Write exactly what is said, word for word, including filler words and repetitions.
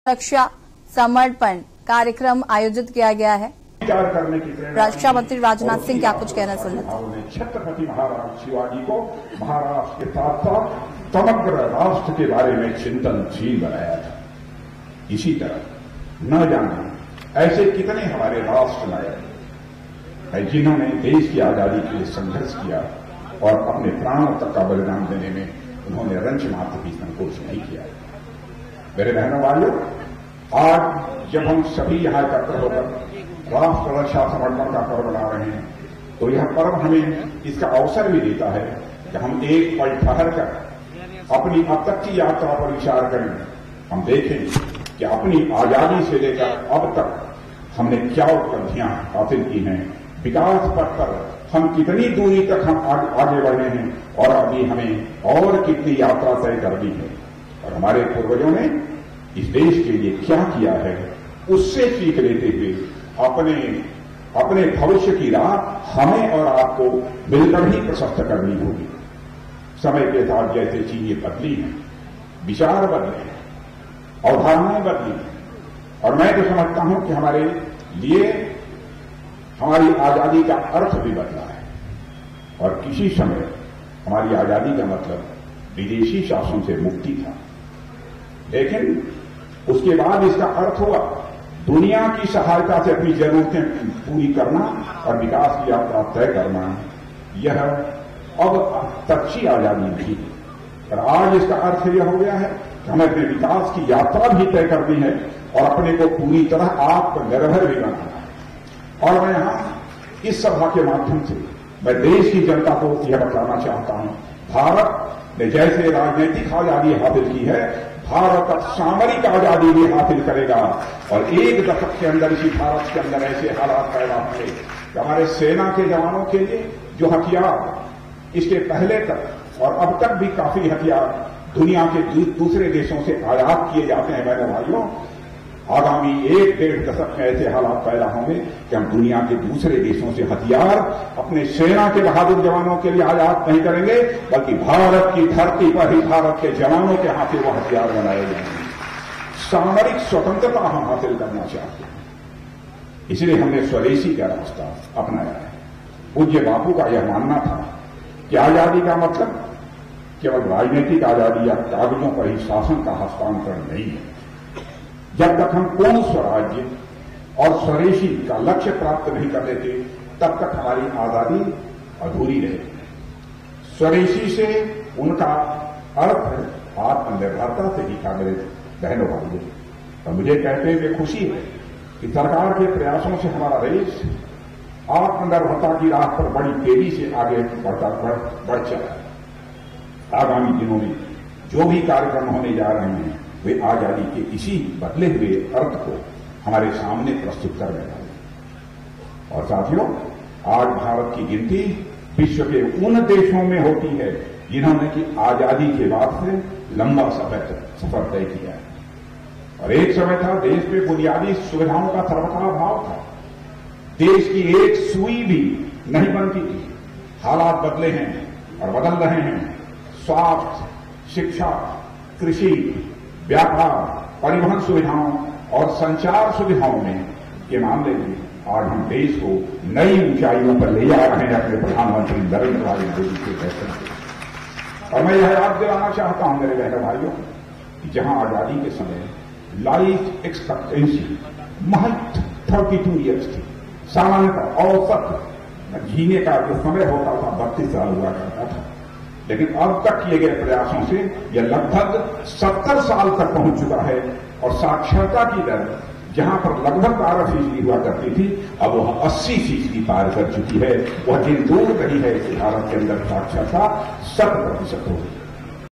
रक्षा समर्पण कार्यक्रम आयोजित किया गया है। करने की रक्षा मंत्री राजनाथ सिंह क्या कुछ कहना सुन लेते। छत्रपति महाराज शिवाजी को महाराष्ट्र के साथ साथ समग्र राष्ट्र के बारे में चिंतनशील बनाया था। इसी तरह न जाने ऐसे कितने हमारे राष्ट्र नायक है जिन्होंने देश की आजादी के लिए संघर्ष किया और अपने प्राणों तक का बलिदान देने में उन्होंने रंच मात्र भी संकोच नहीं किया। मेरे बहनों भाइयों, आज जब हम सभी यहां एकत्र होकर राष्ट्र रक्षा समर्पण का पर्व मना रहे हैं, तो यह पर्व हमें इसका अवसर भी देता है कि हम एक पल ठहर कर अपनी अब तक की यात्रा पर विचार करें। हम देखें कि अपनी आजादी से लेकर अब तक हमने क्या उपलब्धियां हासिल की हैं, विकास पथ पर हम कितनी दूरी तक हम आगे बढ़े हैं और अभी हमें और कितनी यात्रा तय करनी है, और हमारे पूर्वजों ने इस देश के लिए क्या किया है उससे सीख लेते हुए अपने अपने भविष्य की राह हमें और आपको मिलकर ही प्रशस्त करनी होगी। समय के साथ जैसे चीजें बदली हैं, विचार बदले हैं, अवधारणाएं बदली हैं, और मैं तो समझता हूं कि हमारे लिए हमारी आजादी का अर्थ भी बदला है। और किसी समय हमारी आजादी का मतलब विदेशी शासन से मुक्ति था, लेकिन उसके बाद इसका अर्थ हुआ दुनिया की सहायता से अपनी जरूरतें पूरी करना और विकास की यात्रा तय करना। यह अब सच्ची आजादी नहीं है, और आज इसका अर्थ यह हो गया है कि हमें अपने विकास की यात्रा भी तय करनी है और अपने को पूरी तरह आत्मनिर्भर भी बनाना है। और मैं यहां इस सभा के माध्यम से मैं देश की जनता को यह बताना चाहता हूं, भारत ने जैसे राजनीतिक आजादी हासिल की है, भारत अब सामरिक आजादी भी हासिल करेगा। और एक दशक के अंदर इसी भारत के अंदर ऐसे हालात पैदा होंगे कि हमारे सेना के जवानों के लिए जो हथियार इसके पहले तक और अब तक भी काफी हथियार दुनिया के दूसरे देशों से आयात किए जाते हैं, मेरे भाइयों, आगामी एक डेढ़ दशक में ऐसे हालात पैदा होंगे कि हम दुनिया के दूसरे देशों से हथियार अपने सेना के बहादुर जवानों के लिए आयात नहीं करेंगे, बल्कि भारत की धरती पर ही भारत के जवानों के हाथ से वो हथियार बनाए जाएंगे। सामरिक स्वतंत्रता हम हासिल करना चाहते हैं, इसलिए हमने स्वदेशी का रास्ता अपनाया है। पूज्य बापू का यह मानना था कि आजादी का मतलब केवल राजनीतिक आजादी या कागजों पर ही शासन का हस्तांतरण नहीं है। जब तक हम पूर्ण स्वराज्य और स्वदेशी का लक्ष्य प्राप्त नहीं कर लेते, तब तक हमारी आजादी अधूरी रहेगी। स्वदेशी से उनका अर्थ आत्मनिर्भरता से ही था, मेरे बहनों भाइयों। और मुझे कहते हुए खुशी है कि सरकार के प्रयासों से हमारा देश आत्मनिर्भरता की राह पर बड़ी तेजी से आगे बढ़ता बढ़, बढ़ चला है। आगामी दिनों में जो भी कार्यक्रम होने जा रहे हैं वे आजादी के इसी बदले हुए अर्थ को हमारे सामने प्रस्तुत करने वाले। और साथियों, आज भारत की गिनती विश्व के उन देशों में होती है जिन्होंने कि आजादी के बाद से लंबा सफर सफर तय किया है। और एक समय था देश में बुनियादी सुविधाओं का सर्वथा अभाव था, देश की एक सुई भी नहीं बनती थी। हालात बदले हैं और बदल रहे हैं। स्वास्थ्य, शिक्षा, कृषि, व्यापार, परिवहन सुविधाओं और संचार सुविधाओं में के मामले में आज हम देश को नई ऊंचाइयों पर ले जा रहे हैं अपने प्रधानमंत्री नरेंद्र भाई मोदी के फैसले से। और मैं यह याद दिलाना चाहता हूं मेरे बहनों भाइयों कि जहां आजादी के समय लाइफ एक्सपेक्टेंसी महज थर्टी टू ईयर्स थी, सामान्यतः औसत जीने का जो समय होता था बत्तीस साल हुआ करता था, लेकिन अब तक किए गए प्रयासों से यह लगभग सत्तर साल तक पहुंच चुका है। और साक्षरता की दर जहां पर लगभग बारह फीसदी हुआ करती थी, अब वह अस्सी फीसदी पार कर चुकी है। वह दिन दूर नहीं है कि भारत के अंदर साक्षरता शत प्रतिशत होगी।